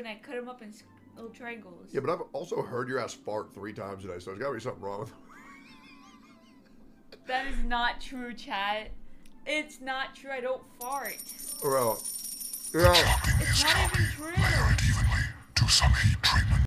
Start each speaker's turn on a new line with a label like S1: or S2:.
S1: when I cut them up in little triangles.
S2: Yeah, but I've also heard your ass fart 3 times today, so there's gotta be something wrong with it.
S1: That is not true, chat. It's not true. I don't fart.
S2: Well, yeah.
S1: It's not even true.
S3: Do some heat treatment.